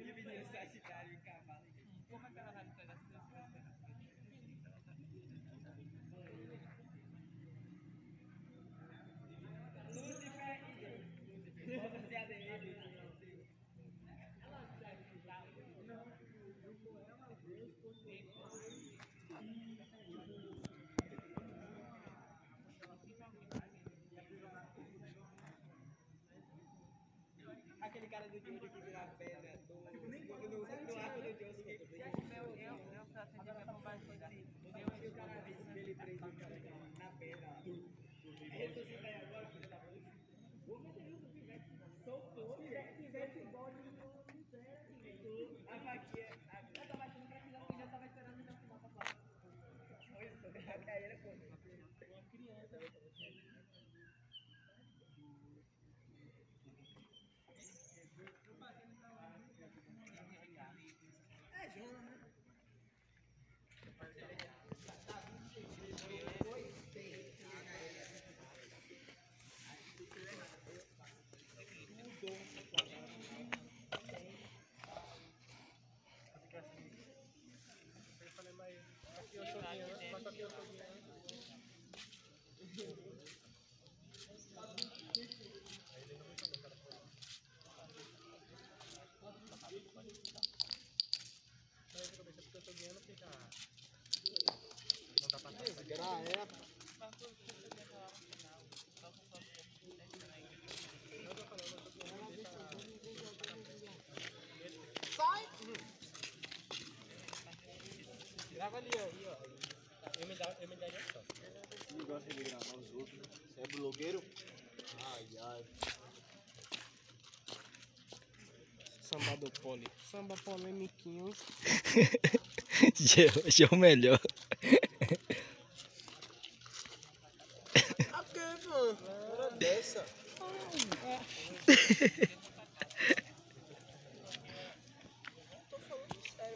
Como é que ela vai me pegar se Aquele cara do Jojo que vira pedra do arco do Jojo que eu só acendi minha bombageira. o cara dele preso na pedra. Ressuscita aí agora, filho da puta. Soltou, tivesse bode no zero. A vaquinha, essa vaquinha pra que não já tava esperando o final pra falar. Olha só, a caíra com uma criança. É Jonas, né? Sai! Grava ali, ó. Eu me daria só. Não gosta de gravar os outros, né? Você é blogueiro? Ai, ai. Samba do Poli. Samba polemiquinho. Já é o melhor. Ah, que, mano? Hora dessa. Tô falando sério.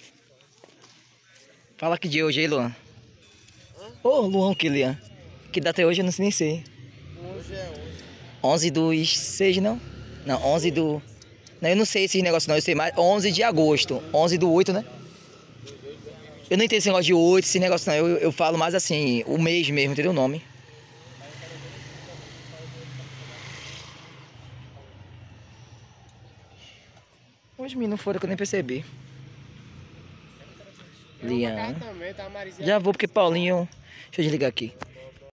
Fala que de hoje aí, Luan. Ô, Luan, que Lian. Que data é hoje? Eu não sei nem sei. Hoje é 11 dos 6, não? Não, 11 do... Não, eu não sei esses negócios não, eu sei mais. 11 de agosto. 11 do 8, né? Eu não entendo esse negócio de 8, esse negócio não. Eu falo mais assim, o mês mesmo, entendeu o nome? Os meninos foram que eu nem percebi. Lian. também, tá, Marizinha? Já vou porque Paulinho... Deixa eu desligar aqui.